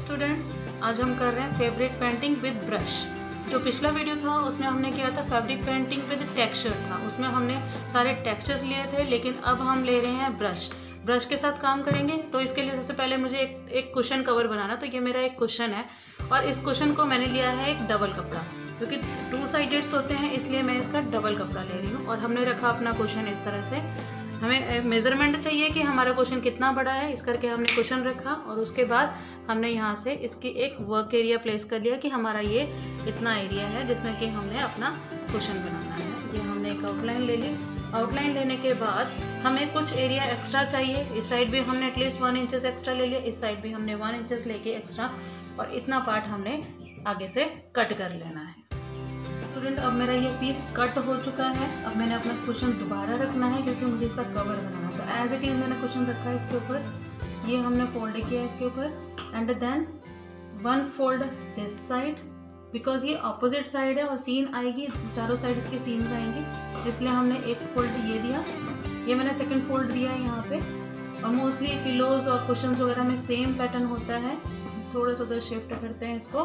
Students, आज हम कर रहे हैं फैब्रिक पेंटिंग विद ब्रश। जो पिछला वीडियो था उसमें हमने किया था फैब्रिक पेंटिंग विद टेक्सचर था, उसमें हमने सारे टेक्सचर्स लिए थे, लेकिन अब हम ले रहे हैं ब्रश के साथ काम करेंगे। तो इसके लिए सबसे पहले मुझे एक कुशन कवर बनाना। तो ये मेरा एक कुशन है और इस कुशन को मैंने लिया है एक डबल कपड़ा, क्योंकि 2 साइडेड्स होते हैं इसलिए मैं इसका डबल कपड़ा ले रही हूँ। और हमने रखा अपना कुशन इस तरह से। हमें मेज़रमेंट चाहिए कि हमारा कुशन कितना बड़ा है, इस करके हमने कुशन रखा और उसके बाद हमने यहाँ से इसकी एक वर्क एरिया प्लेस कर लिया कि हमारा ये इतना एरिया है जिसमें कि हमने अपना कुशन बनाना है। ये हमने एक आउटलाइन ले ली। आउटलाइन लेने के बाद हमें कुछ एरिया एक्स्ट्रा चाहिए। इस साइड भी हमने एटलीस्ट 1 इंचेस एक्स्ट्रा ले लिया, इस साइड भी हमने 1 इंचेस लेके एक्स्ट्रा, और इतना पार्ट हमने आगे से कट कर लेना है। स्टूडेंट, अब मेरा ये पीस कट हो चुका है। अब मैंने अपना कुशन दोबारा रखना है क्योंकि मुझे इसका कवर बनाना है। तो एज इट इज़ मैंने कुशन रखा है इसके ऊपर, ये हमने फोल्ड किया है इसके ऊपर, and then 1 fold this side, because ये अपोजिट साइड है और सीन आएगी, चारों साइड इसके सीन आएंगी, इसलिए हमने एक फोल्ड ये दिया। ये मैंने सेकेंड फोल्ड दिया है यहाँ पे। और मोस्टली पिलोज और कुशन वगैरह में सेम पैटर्न होता है। थोड़ा सा उधर शिफ्ट करते हैं इसको,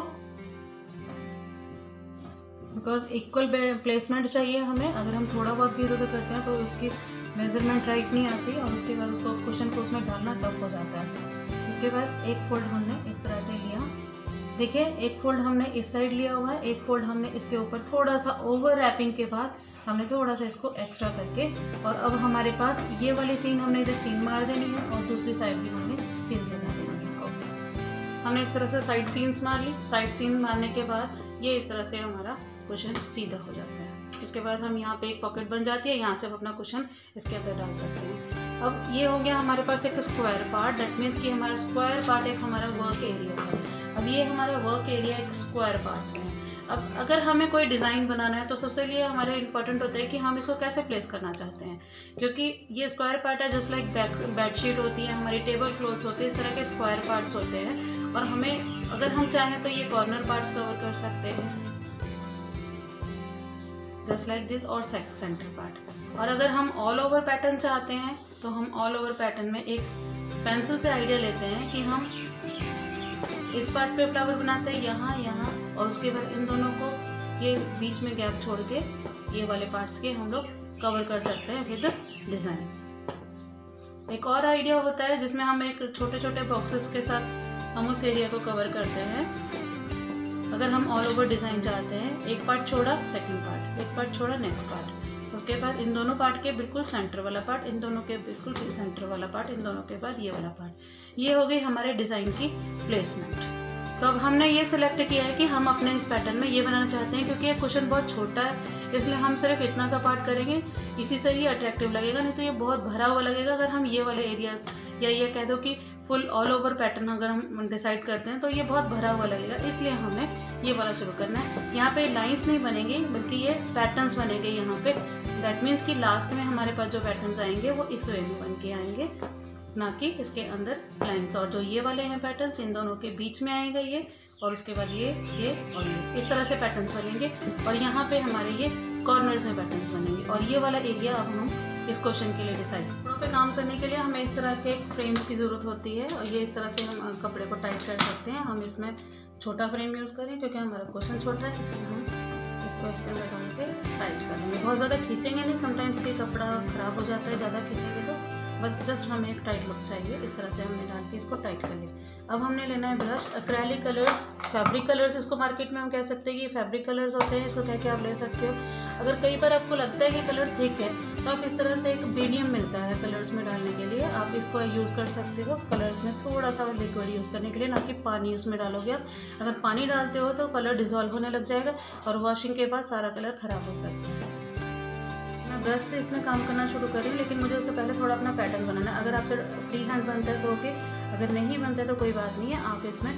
बिकॉज इक्वल प्लेसमेंट चाहिए हमें। अगर हम थोड़ा बहुत भी इधर करते हैं तो उसकी मेजरमेंट राइट नहीं आती और उसके बाद उसको कुशन को उसमें डालना टफ हो जाता है। उसके बाद एक फोल्ड हमने इस तरह से लिया। देखिए, एक फोल्ड हमने इस साइड लिया हुआ है, एक फोल्ड हमने इसके ऊपर थोड़ा सा ओवर रैपिंग के बाद हमने थोड़ा सा इसको एक्स्ट्रा करके, और अब हमारे पास ये वाली सीन हमने इधर सीन मार देनी है और दूसरी साइड भी हमने सीन से मार देनी है। हमने इस तरह से साइड सीन्स मार ली। साइड सीन मारने के बाद ये इस तरह से हमारा कुशन सीधा हो जाता है। इसके बाद हम यहाँ पे एक पॉकेट बन जाती है, यहाँ से हम अपना कुशन इसके अंदर डाल सकते हैं। अब ये हो गया हमारे पास एक स्क्वायर पार्ट। दैट मीन्स कि हमारा स्क्वायर पार्ट एक हमारा वर्क एरिया है। अब ये हमारा वर्क एरिया एक स्क्वायर पार्ट है। अब अगर हमें कोई डिज़ाइन बनाना है तो सबसे लिए हमारा इंपॉर्टेंट होता है कि हम इसको कैसे प्लेस करना चाहते हैं, क्योंकि ये स्क्वायर पार्ट है। जस्ट लाइक बेडशीट होती है, हमारी टेबल क्लॉथ्स होते हैं, इस तरह के स्क्वायर पार्ट्स होते हैं। और हमें अगर हम चाहें तो ये कॉर्नर पार्ट्स कवर कर सकते हैं जस्ट लाइक दिस, और सेंटर पार्ट। और अगर हम ऑल ओवर पैटर्न चाहते हैं तो हम ऑल ओवर पैटर्न में एक पेंसिल से आइडिया लेते हैं कि हम इस पार्ट पे फ्लावर बनाते हैं, यहाँ, और उसके बाद इन दोनों को ये बीच में गैप छोड़ के ये वाले पार्ट्स के हम लोग कवर कर सकते हैं विद डिज़ाइन। एक और आइडिया होता है जिसमें हम एक छोटे छोटे बॉक्सेस के साथ हम उस एरिया को कवर करते हैं। अगर हम ऑल ओवर डिज़ाइन चाहते हैं, एक पार्ट छोड़ा सेकंड पार्ट, एक पार्ट छोड़ा नेक्स्ट पार्ट, उसके बाद इन दोनों पार्ट के बिल्कुल सेंटर वाला पार्ट, इन दोनों के बिल्कुल सेंटर वाला पार्ट, इन दोनों के बाद ये वाला पार्ट। ये हो गई हमारे डिज़ाइन की प्लेसमेंट। तो अब हमने ये सिलेक्ट किया है कि हम अपने इस पैटर्न में ये बनाना चाहते हैं, क्योंकि ये कुशन बहुत छोटा है इसलिए हम सिर्फ इतना सा पार्ट करेंगे, इसी से ही अट्रैक्टिव लगेगा। नहीं तो ये बहुत भरा हुआ लगेगा। अगर हम ये वाले एरियाज या ये कह दो कि फुल ऑल ओवर पैटर्न अगर हम डिसाइड करते हैं तो ये बहुत भरा हुआ लगेगा, इसलिए हमें ये वाला शुरू करना है। यहाँ पे लाइंस नहीं बनेंगी बल्कि ये पैटर्न्स बनेंगे यहाँ पे। दैट मीन्स कि लास्ट में हमारे पास जो पैटर्न्स आएंगे वो इस वे में बन के आएंगे, ना कि इसके अंदर लाइंस। और जो ये वाले हैं पैटर्न्स, इन दोनों के बीच में आएगा ये, और उसके बाद ये और ये, इस तरह से पैटर्न्स बनेंगे। और यहाँ पे हमारे ये कॉर्नर्स में पैटर्न्स बनेंगे। और ये वाला एरिया अब हम इस क्वेश्चन के लिए डिसाइड। कपड़ों पे काम करने के लिए हमें इस तरह के फ्रेम्स की ज़रूरत होती है, और ये इस तरह से हम कपड़े को टाइट कर सकते हैं। हम इसमें छोटा फ्रेम यूज़ करें क्योंकि हमारा क्वेश्चन छोटा है, इसलिए हम इसको इसके अंदर डाल के टाइट कर देंगे। बहुत ज़्यादा खींचेंगे नहीं, समटाइम्स ये कपड़ा ख़राब हो जाता है ज़्यादा खींचेंगे तो। बस जस्ट हमें एक टाइट लुक चाहिए, इस तरह से हमने डाल के इसको टाइट कर लिया। अब हमने लेना है brush. Acrylic colours, fabric colours, इसको मार्केट में हम कह सकते हैं कि फैब्रिक कलर्स होते हैं, इसको कह के आप ले सकते हो। अगर कई बार आपको लगता है कि कलर थिक है तो आप इस तरह से एक मीडियम मिलता है कलर्स में डालने के लिए, आप इसको यूज़ कर सकते हो कलर्स में थोड़ा सा लिक्विड यूज़ करने के लिए, ना कि पानी उसमें डालोगे आप। अगर पानी डालते हो तो कलर डिजॉल्व होने लग जाएगा और वॉशिंग के बाद सारा कलर ख़राब हो सकता है। मैं ब्रश से इसमें काम करना शुरू कर रही हूँ, लेकिन मुझे उससे पहले थोड़ा अपना पैटर्न बनाना है। अगर आपसे फ्री हैंड बनता है तो ओके, अगर नहीं बनता है तो कोई बात नहीं है। आप इसमें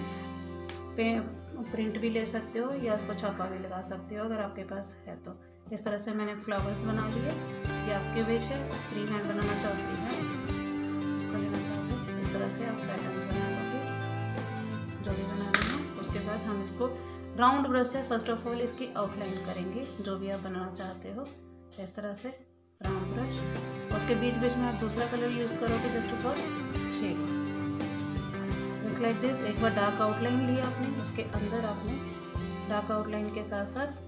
प्रिंट भी ले सकते हो या उसको छापा भी लगा सकते हो अगर आपके पास है तो। इस तरह से मैंने फ्लावर्स बना लिए। ये आपके विश है, फ्री हैंड बनाना चाहो फ्री हैंड, इसको लेना चाहो इस तरह से आप पैटर्न्स बना लोगे जो भी बना रहे हैं। उसके बाद हम इसको राउंड ब्रश से फर्स्ट ऑफ ऑल इसकी आउटलाइन करेंगे, जो भी आप बनाना चाहते हो इस तरह से राउंड ब्रश। उसके बीच बीच में आप दूसरा कलर यूज़ करोगे just for shade. Just like this. एक बार डार्क आउटलाइन लिया आपने, उसके अंदर आपने डार्क आउटलाइन के साथ साथ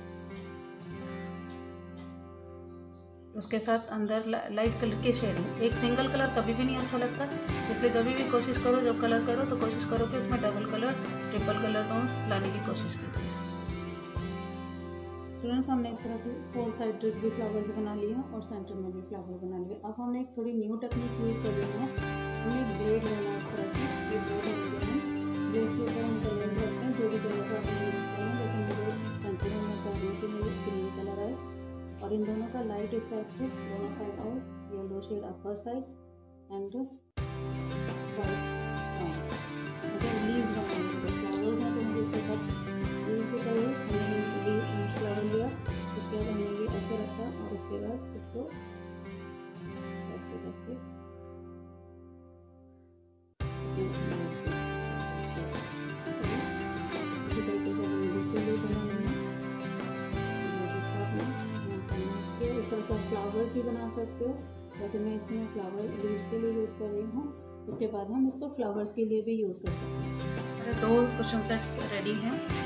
उसके साथ अंदर लाइट कलर की शेडिंग। एक सिंगल कलर कभी भी नहीं अच्छा लगता, इसलिए जब भी कोशिश करो, जब कलर करो तो कोशिश करो कि उसमें double colour, triple colour tones लाने की कोशिश कीजिए। स्टूडेंट्स, हमने इस तरह से 4 साइडेड भी फ्लावर्स बना लिया और सेंटर में भी फ्लावर बना लिया। अब हमने एक थोड़ी न्यू टेक्निक यूज़ कर रही है। हमें एक ब्लेड लेना है इस तरह से, ये ब्लेड लेंगे हम, ब्लेड के ऊपर हम कलर रखते हैं, जो भी कलर का हम यूज़ करें। लेकिन मुझे सेंटर में मैं कर रही हूँ कि मुझे ग्रीन कलर आए और इन दोनों का लाइट इफेक्ट दोनों साइड आए। Yellow shade upper side and white down side. मुझे लीव्स बनाएंगे, तो फ्लावर्स हैं तो मुझे इसके साथ लीव्स से चाहिए। हमने लीव फ्लावर लिया, उसके बाद हमने ये ऐसे रखा और उसके बाद इसको ऐसे करके इसी तरीके से हमने दूसरे लीव बनानी है। इस तरह से आप फ्लावर भी बना सकते हो, वैसे मैं इसमें फ्लावर लीव्स के लिए यूज़ कर रही हूँ। उसके बाद हम इसको फ्लावर्स के लिए भी यूज़ कर सकते हैं। 2 कुशन सेट्स रेडी हैं।